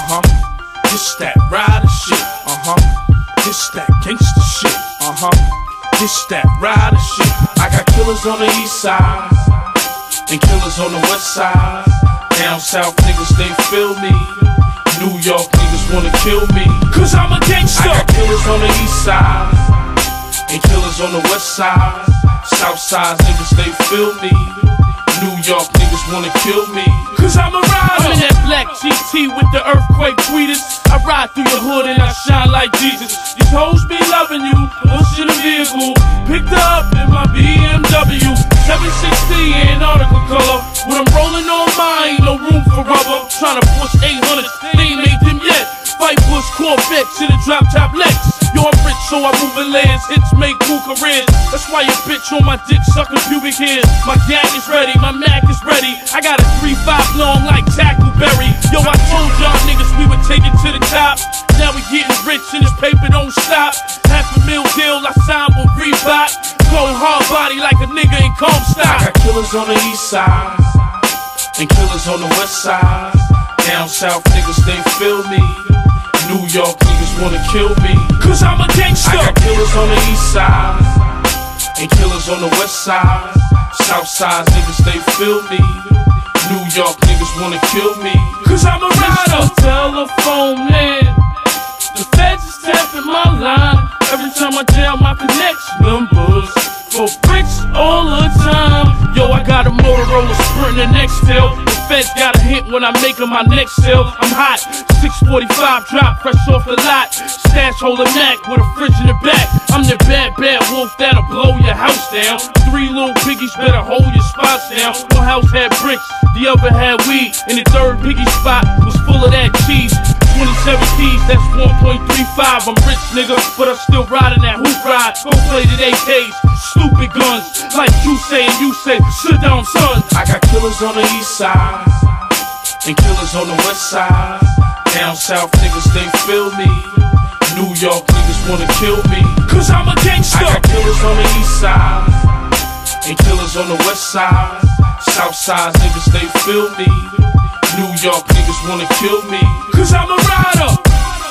This that rider shit. This that gangsta shit. This that rider shit. I got killers on the east side and killers on the west side. Down south niggas, they feel me. New York niggas wanna kill me, cause I'm a gangster. I got killers on the east side and killers on the west side. South side niggas, they feel me. New York niggas wanna kill me, cause I'm a rider. I'm in that black GT with the earthquake tweeters. I ride through your hood and I shine like Jesus. These hoes be loving you, pushing a vehicle. Picked up in my BMW 760 Antarctica color. When I'm rolling on mine, no room for rubber. Trying to push 800, they ain't made them yet. Fight Bush Corvette to the drop top Lex. Yo, I'm rich, so I move in layers. Hits make cool careers. That's why your bitch on my dick sucking pubic hairs. My gang is ready, my Mac is ready. I got a 3-5 long like Tackleberry. Yo, I told y'all niggas we would take it to the top. Now we getting rich and this paper don't stop. $500,000 deal I signed with Reebok. Going hard body like a nigga in Comstock. I got killers on the east side and killers on the west side. Down south niggas, they feel me. New York niggas wanna kill me, cause I'm a gangster. I got killers on the east side and killers on the west side. South side niggas, they feel me. New York niggas wanna kill me, cause I'm a rider. Mr. Telephone man, the feds is tapping my line. Every time I dial my connection numbers for bricks all the time. Yo, I got a Motorola Sprint and Nextel. The feds got a hint when I make my next sale. I'm hot, 645 drop, fresh off the lot. Stash holding Mac with a fridge in the back. I'm the bad wolf that'll blow your house down. 3 little piggies better hold your spots down. One house had bricks, the other had weed, and the third piggy spot was full of that cheese. 27 keys, that's 1.35. I'm rich, nigga, but I'm still riding that hoop ride. Go play the AKs, stupid guns, like you say and you say, sit down, son. I got killers on the east side and killers on the west side. Down south niggas, they feel me. New York niggas wanna kill me, cause I'm a gangster. I got killers on the east side and killers on the west side. South side niggas, they feel me. New York niggas wanna kill me, cause I'm a rider.